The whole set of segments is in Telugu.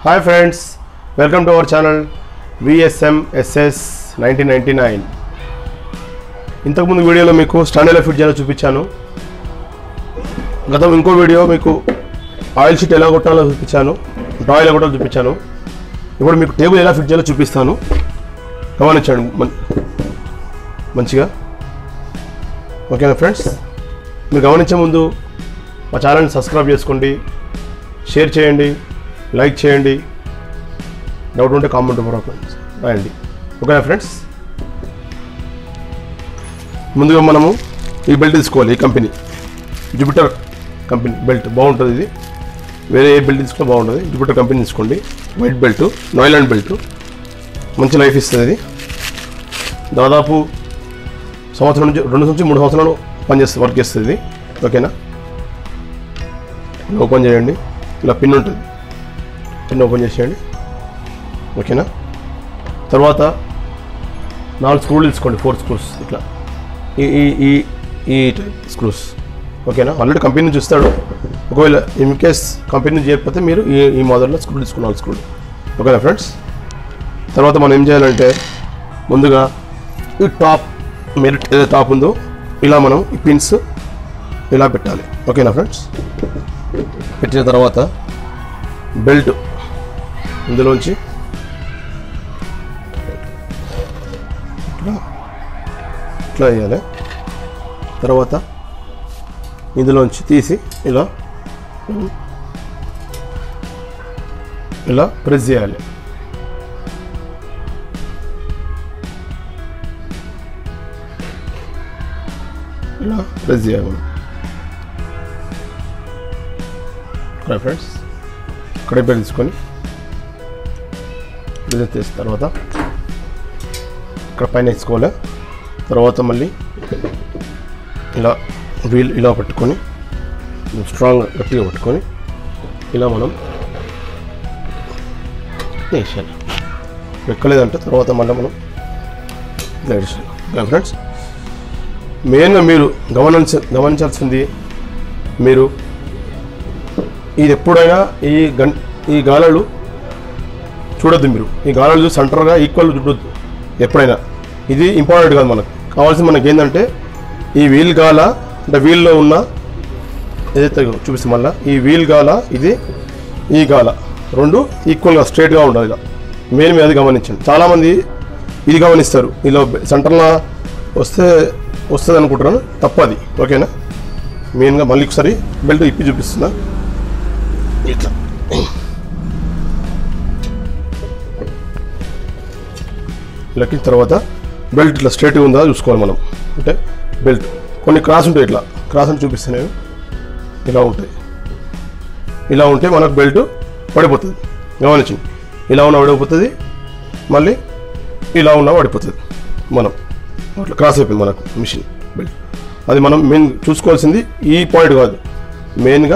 Hi friends, welcome to our channel VSMSS 1999. ఇంతకు ముందు వీడియోలో మీకు స్టాండ్ ఎలా ఫిట్ చేయాలో చూపించాను. గతం ఇంకో వీడియో మీకు ఆయిల్ షీట్ ఎలా కొట్టాలో చూపించాను, డ్రా ఎలా కొట్టాలో చూపించాను. ఇప్పుడు మీకు టేబుల్ ఎలా ఫిట్ చేయాలో చూపిస్తాను. గమనించండి మంచిగా. ఓకేనా ఫ్రెండ్స్, మీరు గమనించే ముందు మా ఛానల్ని సబ్స్క్రైబ్ చేసుకోండి, షేర్ చేయండి, లైక్ చేయండి, డౌట్ ఉంటే కామెంట్ రాయండి. ఓకేనా ఫ్రెండ్స్, ముందుగా మనము ఈ బెల్ట్ తీసుకోవాలి. ఈ కంపెనీ జూపిటర్ కంపెనీ బెల్ట్ బాగుంటుంది. ఇది వేరే ఏ బెల్ట్ తీసుకుంటే బాగుంటుంది. జూపిటర్ కంపెనీ తీసుకోండి. వైట్ బెల్ట్, నాయిలాండ్ బెల్ట్, మంచి లైఫ్ ఇస్తుంది. ఇది దాదాపు సంవత్సరం నుంచి 2 నుంచి 3 సంవత్సరాలు పనిచేస్తుంది, వర్క్ చేస్తుంది. ఓకేనా, ఓపెన్ చేయండి. ఇలా పిన్ ఉంటుంది, పిన్ ఓపెన్ చేసేయండి. ఓకేనా, తర్వాత 4 స్క్రూలు తీసుకోండి, 4 స్క్రూస్ ఇట్లా ఈ స్క్రూస్. ఓకేనా, ఆల్రెడీ కంపెనీ నుంచి ఇస్తాడు. ఒకవేళ ఇన్ కేస్ కంపెనీ నుంచి చేయకపోతే మీరు ఈ మోడల్లో స్క్రూలు తీసుకుని 4 స్క్రూలు. ఓకేనా ఫ్రెండ్స్, తర్వాత మనం ఏం చేయాలంటే ముందుగా ఈ టాప్ మెరిట్ ఏదైతే టాప్ ఉందో ఇలా మనం ఈ పిన్స్ ఇలా పెట్టాలి. ఓకేనా ఫ్రెండ్స్, పెట్టిన తర్వాత బెల్ట్ ఇందులోంచి ఇట్లా వేయాలి. తర్వాత ఇందులోంచి తీసి ఇలా ప్రెస్ చేయాలి. ఇలా ప్రెస్ చేయాలి ఫ్రెండ్స్. కడే బెల్ట్ తీసుకొని తీసిన తర్వాత ఇక్కడ పైన వేసుకోవాలి. తర్వాత మళ్ళీ ఇలా వీల్ ఇలా పట్టుకొని స్ట్రాంగ్ గట్టిగా పట్టుకొని ఇలా మనం వేసాలి. ఎక్కలేదంటే తర్వాత మళ్ళీ మనం ఇలా వేసాలి. ఫ్రెండ్స్, మెయిన్గా మీరు గమనించాల్సింది, మీరు ఇది ఎప్పుడైనా ఈ గాలాలు చూడొద్దు. మీరు ఈ గాలాలు సెంటర్గా ఈక్వల్ చూడొద్దు ఎప్పుడైనా. ఇది ఇంపార్టెంట్ కాదు. మనకు కావాల్సింది మనకి ఏంటంటే ఈ వీల్ గాల అంటే వీల్లో ఉన్న ఏదైతే చూపిస్తే మళ్ళీ ఈ వీల్ గాల ఈ గాల రెండు ఈక్వల్గా స్ట్రైట్గా ఉండాలి. ఇలా మెయిన్ మీద గమనించండి. చాలామంది ఇది గమనిస్తారు, ఇలా సెంటర్లో వస్తుంది అనుకుంటున్నాను, తప్పది. ఓకేనా, మెయిన్గా మళ్ళీ ఒకసారి బెల్ట్ ఇప్పి చూపిస్తున్నా. ఇట్లా లెక్కిన తర్వాత బెల్ట్ ఇట్లా స్ట్రైట్గా ఉందా చూసుకోవాలి మనం. అంటే బెల్ట్ కొన్ని క్రాస్ ఉంటాయి, ఇట్లా క్రాస్ అని చూపిస్తాను. ఇలా ఉంటాయి, ఇలా ఉంటే మనకు బెల్ట్ పడిపోతుంది. గమనించండి, ఇలా ఉన్న పడిపోతుంది, మళ్ళీ ఇలా ఉన్న పడిపోతుంది. మనం అట్లా క్రాస్ అయిపోయింది మనకు మిషన్ బెల్ట్. అది మనం మెయిన్ చూసుకోవాల్సింది ఈ పాయింట్ కాదు, మెయిన్గా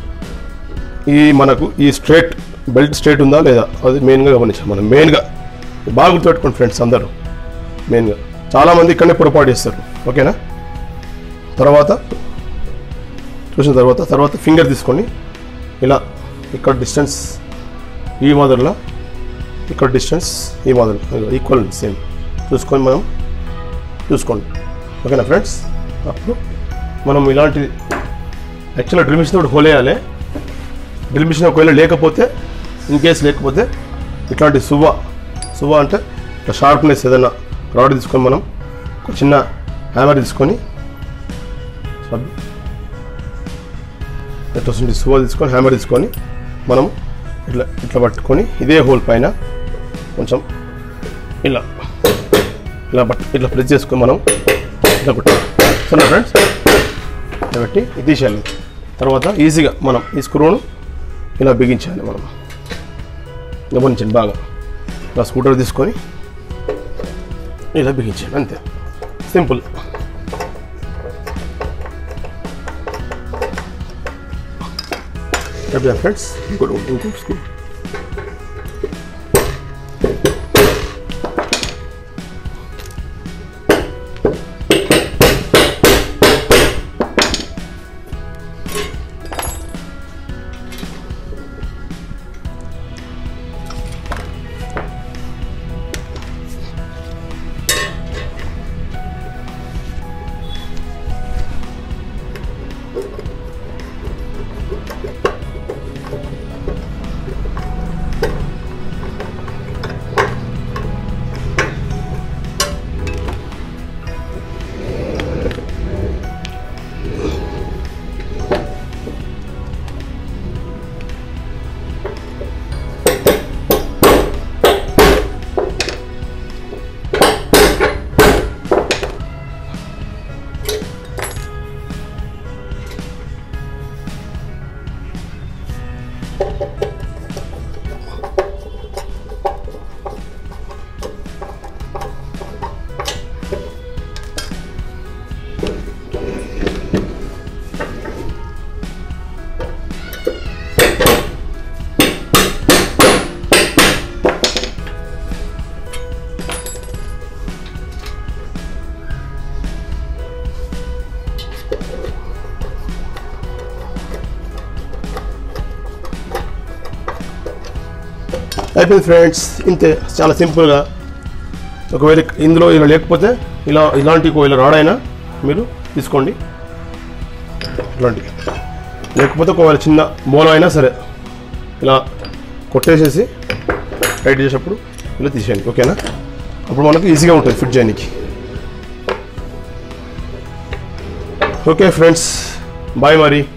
మనకు ఈ స్ట్రైట్ బెల్ట్ స్ట్రైట్ ఉందా లేదా అది మెయిన్గా గమనించాలి మనం. మెయిన్గా బాగా గుర్తుపెట్టుకోండి ఫ్రెండ్స్ అందరూ. మెయిన్గా చాలామంది ఇక్కడనే పొరపాటు చేస్తారు. ఓకేనా, తర్వాత చూసిన తర్వాత ఫింగర్ తీసుకొని ఇలా ఇక్కడ డిస్టెన్స్ ఈ మాదిరిలో, ఇక్కడ డిస్టెన్స్ ఈ మాదిరిలో ఈక్వల్ సేమ్ చూసుకొని మనం చూసుకోండి. ఓకేనా ఫ్రెండ్స్, అప్పుడు మనం ఇలాంటిది యాక్చువల్గా డ్రిల్ మిషన్ తోటి హోల్ వేయాలి. డ్రిల్ మిషన్ ఒకవేళ లేకపోతే, ఇన్ కేస్ లేకపోతే ఇట్లాంటి సువా అంటే ఇట్లా షార్ప్నెస్ ఏదైనా రాడ్ తీసుకొని మనం ఒక చిన్న హ్యామర్ తీసుకొని ఇట్లా సువా తీసుకొని హ్యామర్ తీసుకొని మనం ఇట్లా పట్టుకొని ఇదే హోల్ పైన కొంచెం ఇట్లా ప్రెస్ చేసుకొని మనం ఇట్లా కొట్టాలి. సరే ఫ్రెండ్స్, కాబట్టి ఇది తీసేయాలి. తర్వాత ఈజీగా మనం ఈ స్క్రూను ఇలా బిగించాలి. మనం గమనించండి బాగా. ఇలా స్కూటర్ తీసుకొని ఇలా బిగించాలి, అంతే, సింపుల్. ఫ్రెండ్స్, ఇంకో స్క్రూ అయిపోయింది ఫ్రెండ్స్. ఇంతే, చాలా సింపుల్గా. ఒకవేళ ఇందులో ఇలా లేకపోతే ఇలాంటి ఇలా రాడైనా మీరు తీసుకోండి. ఇలాంటి లేకపోతే ఒకవేళ చిన్న బోలో అయినా సరే ఇలా కొట్టేసేసి టైట్ చేసేటప్పుడు ఇలా తీసేయండి. ఓకేనా? అప్పుడు మనకు ఈజీగా ఉంటుంది ఫిట్ చేయడానికి. ఓకే ఫ్రెండ్స్, బాయ్ మరి.